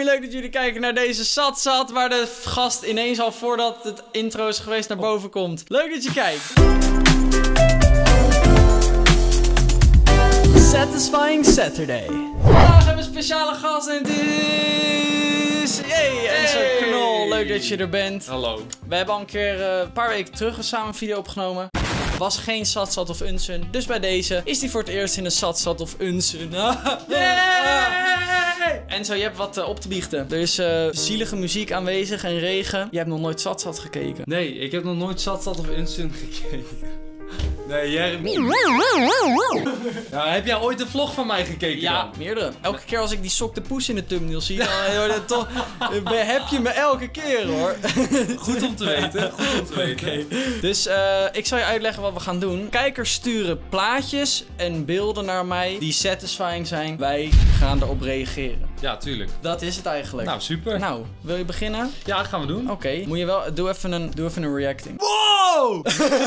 leuk dat jullie kijken naar deze Zat, waar de gast ineens al voordat het intro is geweest naar boven komt. Leuk dat je kijkt. Satisfying Saturday. Vandaag hebben we een speciale gast en het is... Hey, Enzo Knol. Leuk dat je er bent. Hallo. We hebben al een keer een paar weken terug samen een video opgenomen. Was geen Zat of Unsun. Dus bij deze is die voor het eerst in een Zat of Unsun. Enzo, je hebt wat op te biechten. Er is zielige muziek aanwezig en regen. Je hebt nog nooit Zat gekeken. Nee, ik heb nog nooit Zat of Unsun gekeken. Nee, Jeremy. Nou, heb jij ooit een vlog van mij gekeken? Ja, dan? meerdere. Elke keer als ik die Sok de Poes in de thumbnail zie, dan heb je me elke keer, hoor. Goed om te weten. Goed om te weten. Okay. Dus ik zal je uitleggen wat we gaan doen. Kijkers sturen plaatjes en beelden naar mij die satisfying zijn. Wij gaan erop reageren. Ja, tuurlijk. Dat is het eigenlijk. Nou, super. Nou, wil je beginnen? Ja, dat gaan we doen. Oké. Moet je wel... Doe even een reacting. Wow!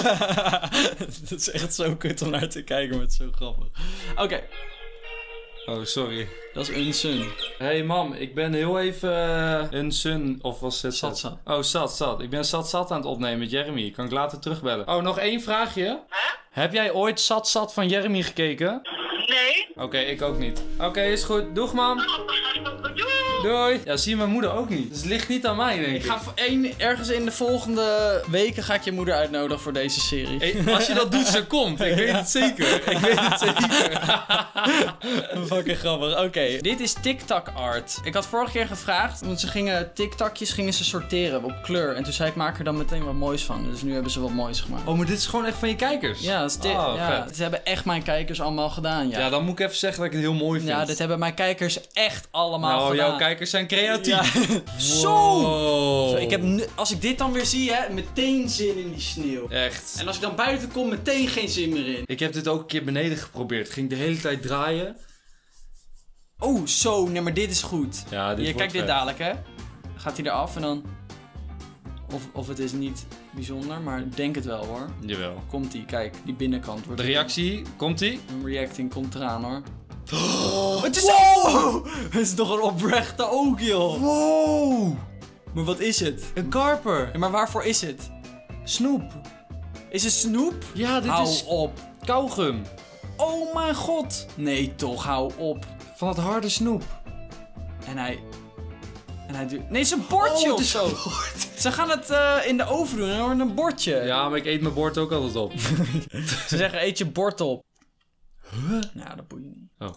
Dat is echt zo kut om naar te kijken, maar het is zo grappig. Oké. Oh, sorry. Dat is Unsun. Hey mam, ik ben heel even Unsun, of was het Zat. Oh, Zat. Ik ben Zat aan het opnemen met Jeremy. Kan ik later terugbellen. Oh, nog één vraagje. Huh? Heb jij ooit Zat van Jeremy gekeken? Nee. Oké, ik ook niet. Oké, is goed. Doeg, mam. Doei. Ja, zie je mijn moeder ook niet. Dus het ligt niet aan mij, denk ik. Ik ga ergens in de volgende weken ga ik je moeder uitnodigen voor deze serie. Hey, als je dat doet, ze komt. Ik weet het zeker. Ik weet het zeker. Fucking grappig. Oké. Dit is TikTok art. Ik had vorige keer gevraagd, want ze gingen TikTokjes sorteren op kleur. En toen zei ik, maak er dan meteen wat moois van. Dus nu hebben ze wat moois gemaakt. Oh, maar dit is gewoon echt van je kijkers? Ja, dat is vet. ze hebben echt mijn kijkers allemaal gedaan, ja. Ja, dan moet ik even zeggen dat ik het heel mooi vind. Ja, dit hebben mijn kijkers echt allemaal nou, gedaan. jouw kijkers zijn creatief. Ja. Wow. Zo, ik heb als ik dit dan weer zie, hè, meteen zin in die sneeuw. Echt. En als ik dan buiten kom, meteen geen zin meer in. Ik heb dit ook een keer beneden geprobeerd. Ging de hele tijd draaien. Oh, zo. Nee, maar dit is goed. Ja, dit Je kijkt dit vet. dadelijk, hè. Gaat hij eraf en dan... Of het is niet bijzonder, maar ik denk het wel, hoor. Jawel. Komt-ie. Kijk, die binnenkant wordt... De reactie, komt-ie? Een reacting komt eraan, hoor. Het is zo! Het is toch een oprechte ook, joh. Wow. Maar wat is het? Een karper. Ja, maar waarvoor is het? Snoep. Is het snoep? Ja, dit Hou is op. kauwgum. Oh mijn god. Nee, toch, hou op. Van het harde snoep. En hij doet... Nee, het is een bordje het of is zo. een bord. Ze gaan het in de oven doen en dan wordt het een bordje. Ja, maar ik eet mijn bord ook altijd op. Ze zeggen, eet je bord op. Huh? Nou, dat boeit niet. Oh.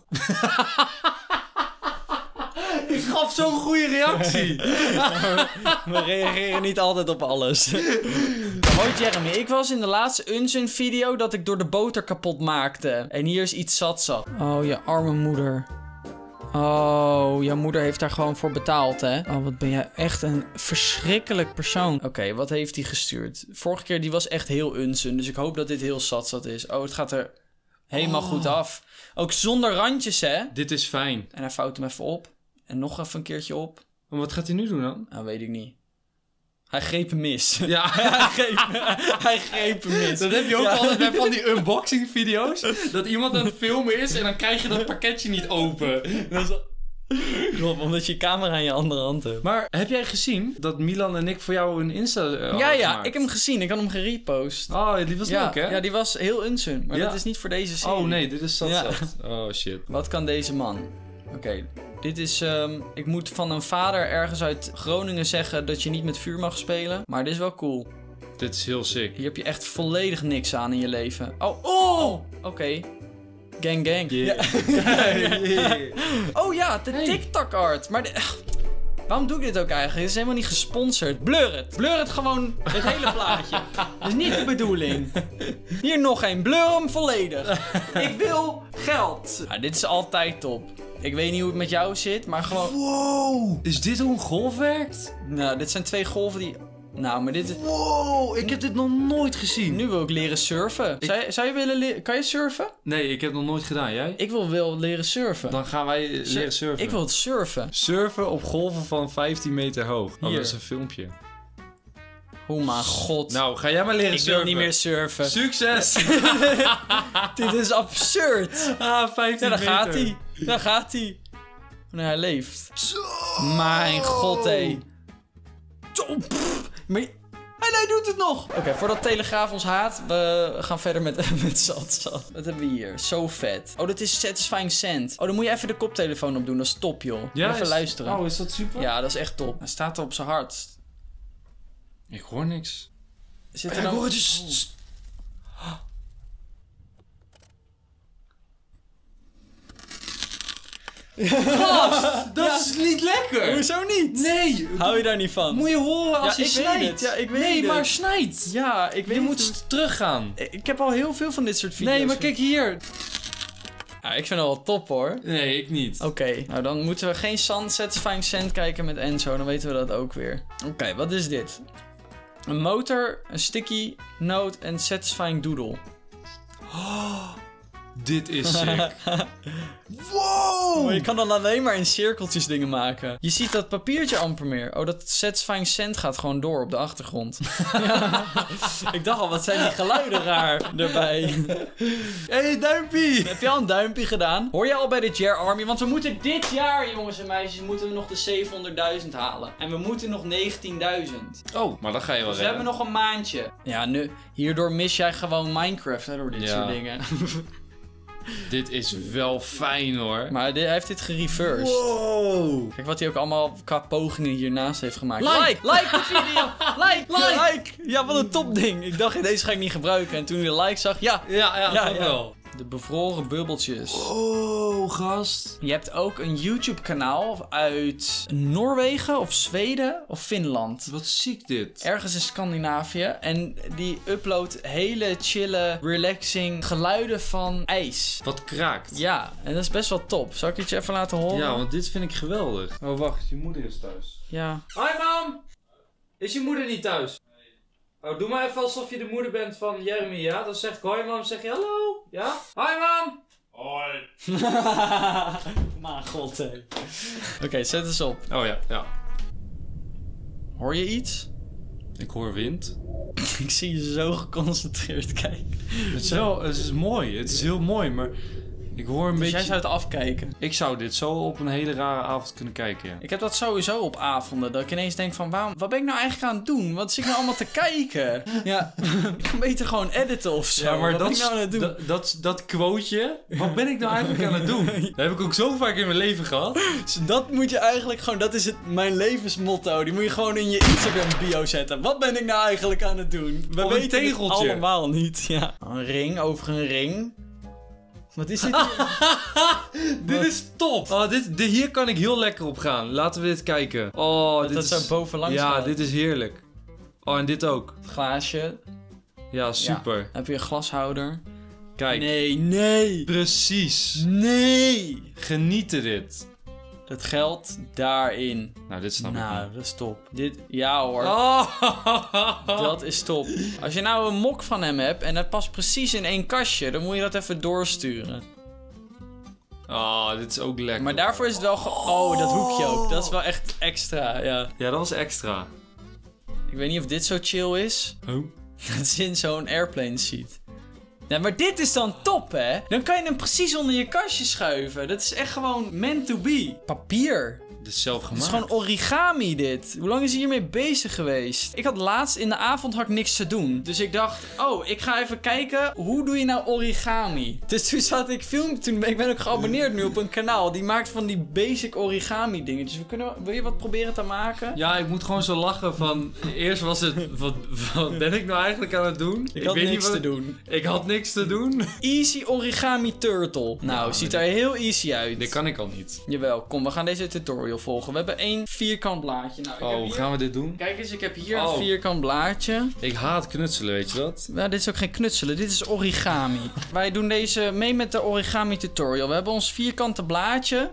Ik gaf zo'n goede reactie. We reageren niet altijd op alles. Hoi Jeremy, ik was in de laatste Unsun video dat ik door de boter kapot maakte. En hier is iets zat. Oh, je arme moeder. Oh, jouw moeder heeft daar gewoon voor betaald, hè? Oh, wat ben jij echt een verschrikkelijk persoon. Oké, wat heeft hij gestuurd? Vorige keer, die was echt heel Unsun. Dus ik hoop dat dit heel zat is. Oh, het gaat er helemaal goed af. Ook zonder randjes, hè? Dit is fijn. En hij vouwt hem even op. En nog even een keertje op. Maar wat gaat hij nu doen dan? Nou, weet ik niet. Hij greep hem mis. Ja. Hij greep hem mis. Dat heb je ook altijd bij van die unboxing video's. Dat iemand aan het filmen is en dan krijg je dat pakketje niet open. Klopt, omdat je je camera in je andere hand hebt. Maar heb jij gezien dat Milan en ik voor jou een Insta hadden Ja, gemaakt? ik heb hem gezien. Ik had hem gerepost. Oh, die was leuk, hè? Ja, die was heel Unsun. Maar Ja. dat is niet voor deze serie. Oh nee, dit is zat. Ja. Oh shit. Wat kan deze man? Oké, dit is... ik moet van een vader ergens uit Groningen zeggen dat je niet met vuur mag spelen. Maar dit is wel cool. Dit is heel sick. Hier heb je echt volledig niks aan in je leven. Oh! Oké. Gang. Yeah. Oh ja, de TikTok art. Maar waarom doe ik dit ook eigenlijk? Het is helemaal niet gesponsord. Blur het. Blur het gewoon, het hele plaatje. Dat is niet de bedoeling. Hier nog één. Blur hem volledig. Ik wil geld. Ja, dit is altijd top. Ik weet niet hoe het met jou zit, maar gewoon... Wow. Is dit hoe een golf werkt? Nou, dit zijn 2 golven die... Nou, maar dit is... Wow, ik heb dit nog nooit gezien. Nu wil ik leren surfen. Zou je willen leren... Kan je surfen? Nee, ik heb het nog nooit gedaan. Jij? Ik wil leren surfen. Dan gaan wij leren surfen. Ik wil het surfen. Surfen op golven van 15 meter hoog. Oh, Hier. dat is een filmpje. Oh mijn god. Nou, ga jij maar leren ik surfen. wil niet meer surfen. Succes! Dit is absurd. 15 Ja, daar meter. gaat hij. Daar gaat hij. Nee, hij leeft. Zo! Mijn god, hé. Maar... En hij doet het nog! Oké, voordat Telegraaf ons haat, we gaan verder met Zat. Wat hebben we hier? Zo vet. Oh, dat is Satisfying Sand. Oh, dan moet je even de koptelefoon opdoen. Dat is top, joh. Ja, even luisteren. Oh, is dat super? Ja, dat is echt top. Hij staat er op zijn hart. Ik hoor niks. Zit er dan... Ik hoor het. Gast, dat is niet lekker. Hoezo niet? Nee. Hou je daar niet van? Moet je horen als Ja, je ik weet snijdt. het. Ja, ik weet nee, het. maar snijd. Ja, ik weet Je niet moet teruggaan. Ik heb al heel veel van dit soort video's. Nee, maar kijk hier. Ja, ik vind het wel top, hoor. Nee, ik niet. Oké, nou dan moeten we geen Satisfying Sand kijken met Enzo. Dan weten we dat ook weer. Oké, wat is dit? Een motor, een sticky note en Satisfying Doodle. Dit is sick. Wow! Maar je kan dan alleen maar in cirkeltjes dingen maken. Je ziet dat papiertje amper meer. Oh, dat Satisfying Sand gaat gewoon door op de achtergrond. Ja. Ik dacht al, wat zijn die geluiden raar erbij. Hey, duimpie! Heb je al een duimpje gedaan? Hoor je al bij de Jer Army? Want we moeten dit jaar, jongens en meisjes, moeten we nog de 700.000 halen. En we moeten nog 19.000. Oh, maar dat ga je wel Dus we hebben nog een maandje. Ja, nu, hierdoor mis jij gewoon Minecraft, hè, door dit soort dingen. Dit is wel fijn, hoor. Maar hij heeft dit gereversed. Wow! Kijk wat hij ook allemaal qua pogingen hiernaast heeft gemaakt. Like de video! Like! Ja, wat een topding. Ik dacht, deze ga ik niet gebruiken. En toen hij de like zag, ja. Ja, wel. De bevroren bubbeltjes. Oh, gast. Je hebt ook een YouTube kanaal uit Noorwegen of Zweden of Finland. Wat ziek dit. Ergens in Scandinavië. En die uploadt hele chille, relaxing geluiden van ijs. Wat kraakt. Ja, en dat is best wel top. Zal ik het je even laten horen? Ja, want dit vind ik geweldig. Oh, wacht. Je moeder is thuis. Ja. Hoi, mam! Is je moeder niet thuis? Oh, doe maar even alsof je de moeder bent van Jeremy, ja? Dan zeg ik hoi, mam. Zeg je hallo? Ja? Hoi, mam! Hoi. Mijn god, hé. Oké, zet eens op. Oh ja. Hoor je iets? Ik hoor wind. Ik zie je zo geconcentreerd kijken. Het is mooi. Het is heel mooi, maar ik hoor een Dus beetje... jij zou het afkijken? Ik zou dit zo op een hele rare avond kunnen kijken, ja. Ik heb dat sowieso op avonden. Dat ik ineens denk van, wat ben ik nou eigenlijk aan het doen? Wat zit ik nou allemaal te kijken? Ja, ik kan beter gewoon editen of zo. Ja, maar wat ben ik nou aan het doen? dat quoteje, wat ben ik nou eigenlijk aan het doen? Dat heb ik ook zo vaak in mijn leven gehad. Dus dat moet je eigenlijk gewoon, dat is mijn levensmotto. Die moet je gewoon in je Instagram bio zetten. Wat ben ik nou eigenlijk aan het doen? We Op een weten het tegeltje. allemaal niet. Ja. Een ring over een ring. Wat is dit hier? Dit is top. Oh, hier kan ik heel lekker op gaan. Laten we dit kijken. Oh, dit dat is... zo bovenlangs Ja, gaat. dit is heerlijk. Oh, en dit ook. Het glaasje. Ja, super. Ja. Heb je een glashouder? Kijk. Nee. Precies. Nee. Genieten dit. Het geld daarin. Nou, dit snap ik Nou, niet. dat is top. Dit, ja hoor. Oh. Dat is top. Als je nou een mok van hem hebt en het past precies in één kastje, dan moet je dat even doorsturen. Oh, dit is ook lekker. Maar daarvoor is het wel oh, dat hoekje ook. Dat is wel echt extra, ja. Ja, dat was extra. Ik weet niet of dit zo chill is. Oh. Dat is in zo'n airplane seat. Ja, maar dit is dan top, hè? Dan kan je hem precies onder je kastje schuiven. Dat is echt gewoon meant to be. Papier. Dit is zelf Het gemaakt. is gewoon origami dit. Hoe lang is hij hiermee bezig geweest? Ik had laatst in de avond had ik niks te doen. Dus ik dacht, oh, ik ga even kijken. Hoe doe je nou origami? Dus toen zat ik ik ben ook geabonneerd nu op een kanaal. Die maakt van die basic origami dingetjes. Wil je wat proberen te maken? Ja, ik moet gewoon zo lachen van... Eerst was het... Wat ben ik nou eigenlijk aan het doen? Ik had niks te doen. Ik had niks te doen. Easy origami turtle. Nou, ziet er heel easy uit. Dit kan ik al niet. Jawel, kom, we gaan deze tutorial volgen. We hebben 1 vierkant blaadje. Nou, ik heb hier... Gaan we dit doen? Kijk eens, ik heb hier een vierkant blaadje. Ik haat knutselen, weet je dat? Nou, dit is ook geen knutselen, dit is origami. Wij doen deze mee met de origami tutorial. We hebben ons vierkante blaadje.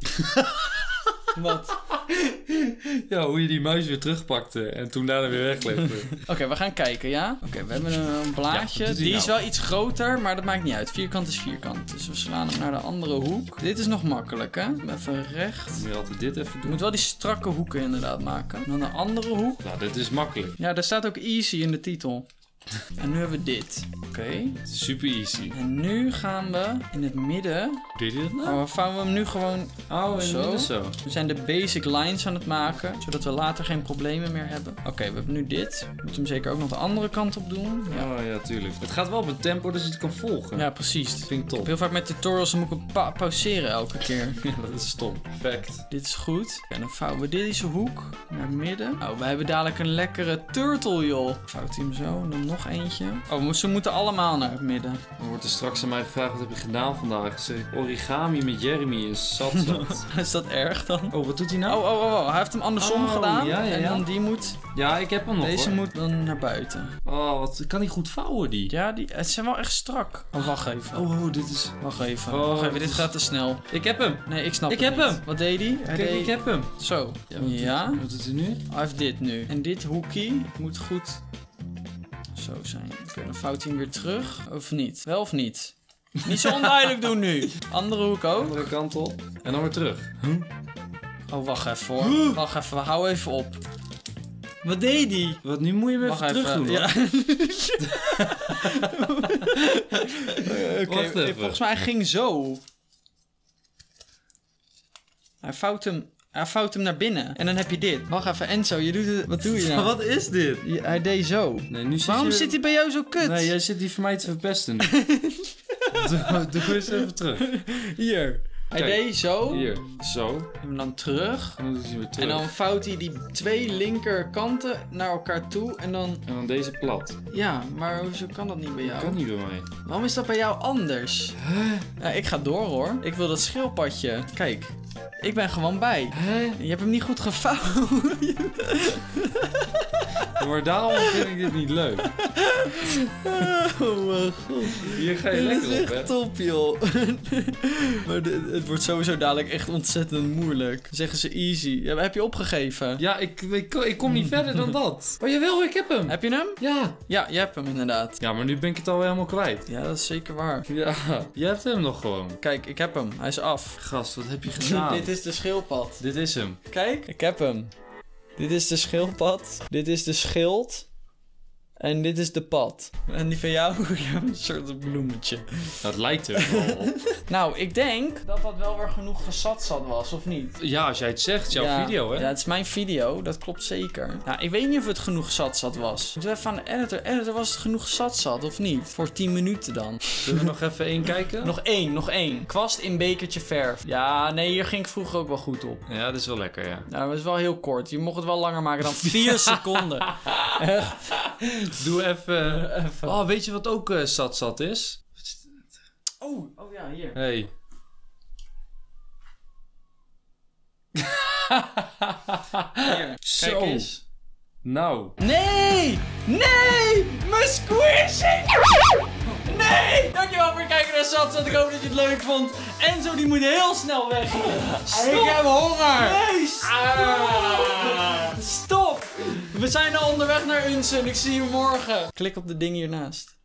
Wat? Ja, hoe je die muis weer terugpakte en toen daarna weer weglegde. Oké, we gaan kijken, ja? Oké, we hebben een blaadje. Ja, wat doet hij die is nou? wel iets groter, maar dat maakt niet uit. Vierkant is vierkant. Dus we slaan hem naar de andere hoek. Dit is nog makkelijk, hè? Even recht. Moet je altijd dit even Je doen? moet wel die strakke hoeken inderdaad maken. Dan de andere hoek. Nou, dit is makkelijk. Ja, daar staat ook easy in de titel. En nu hebben we dit. Oké. Super easy. En nu gaan we in het midden. Doe je dat nou? Oh, vouwen we hem nu gewoon zo. We zijn de basic lines aan het maken, zodat we later geen problemen meer hebben. Oké, we hebben nu dit. We moeten hem zeker ook nog de andere kant op doen. Ja, Oh ja, tuurlijk. Het gaat wel op een tempo dat je het kan volgen. ja precies. Dat vind ik Ik top. heb heel vaak met tutorials, dan moet ik hem pauzeren elke keer. Ja, dat is stom. Perfect. Dit is goed. En dan vouwen we deze hoek naar het midden. Oh, we hebben dadelijk een lekkere turtle, joh. Vouwt hij hem zo. En dan nog eentje. Oh, ze moeten allemaal naar het midden. Dan wordt er straks aan mij gevraagd, wat heb je gedaan vandaag? Ik zeg, origami met Jeremy is zat. Is dat erg dan? Oh, wat doet hij nou? Oh. Hij heeft hem andersom gedaan. Ja. En dan die moet... Ja, ik heb hem nog, Deze hoor. moet dan naar buiten. Oh, wat kan hij goed vouwen, die? Ja, het zijn wel echt strak. Oh, wacht even. Oh, dit is... Wacht even. Oh, Wacht even, dit dit is- gaat te snel. Ik heb hem. Nee, ik snap Ik het heb niet. hem. Wat deed hij? Kijk, ik heb hem. Zo. Ja. Wat doet hij nu? Hij heeft dit nu. En dit hoekie moet goed zo zijn. Oké, dan vouwt hij hem weer terug. Of niet? Wel of niet? Niet zo onduidelijk doen nu. Andere hoek ook. Andere kant op. En dan weer terug. Oh, wacht even hoor. Wacht even, hou even op. Wat deed hij? Wat, nu moet je hem even terug doen, hoor. Ja. Oké, Wacht even. volgens mij ging zo. Hij vouwt hem naar binnen. En dan heb je dit. Wacht even, Enzo, je doet het. Wat doe je nou? Wat is dit? Hij deed zo. Nee, nu zit Waarom je... zit hij bij jou zo kut? Nee, jij zit die voor mij te verpesten nu. Doe eens even terug. Hier. Hij Kijk, deed zo. Hier, zo. En dan terug. En dan doet hij weer terug. En dan vouwt hij die twee linkerkanten naar elkaar toe. En dan... En dan deze plat. Ja, maar hoezo kan dat niet bij jou? Kan niet bij mij. Waarom is dat bij jou anders? Ja, ik ga door hoor. Ik wil dat schildpadje. Kijk, ik ben gewoon bij. Je hebt hem niet goed gevouwen. Maar daarom vind ik dit niet leuk. Oh mijn god. Hier ga je Dit lekker is op, hè? echt top, joh. Maar het wordt sowieso dadelijk echt ontzettend moeilijk. Dan zeggen ze easy. Ja, heb je opgegeven? Ja, ik kom niet verder dan dat. Oh jawel, ik heb hem. Heb je hem? Ja. Ja, je hebt hem inderdaad. Ja, maar nu ben ik het al helemaal kwijt. Ja, dat is zeker waar. Ja, je hebt hem nog gewoon. Kijk, ik heb hem. Hij is af. Gast, wat heb je gedaan? Dit is de schildpad. Dit is hem. Kijk, ik heb hem. Dit is de schildpad. Dit is de schild. En dit is de pad. En die van jou, ja, een soort bloemetje. Dat lijkt er wel op. Nou, ik denk dat dat wel weer genoeg gesatsat was, of niet? Ja, als jij het zegt, het is jouw video, hè? Ja, het is mijn video, dat klopt zeker. Nou, ik weet niet of het genoeg gesatsat was. Moeten we even aan de editor. Editor, was het genoeg gesatsat of niet? Voor 10 minuten dan. Zullen we nog even één kijken? Nog één. Kwast in bekertje verf. Ja, nee, hier ging ik vroeger ook wel goed op. Ja, dat is wel lekker, ja. Nou, dat is wel heel kort. Je mocht het wel langer maken dan 4 seconden. Doe even... Oh, weet je wat ook zat is? Oh ja, hier. Hey. Hier. Zo. Kijk eens. Nou. Nee! Nee! Mijn squishy! Nee! Dankjewel voor het kijken naar Satsat. Ik hoop dat je het leuk vond. Enzo die moet heel snel weg. Stop! Ik heb honger! Nee, stop! Stop! We zijn al onderweg naar Unsen. Ik zie je morgen. Klik op de ding hiernaast.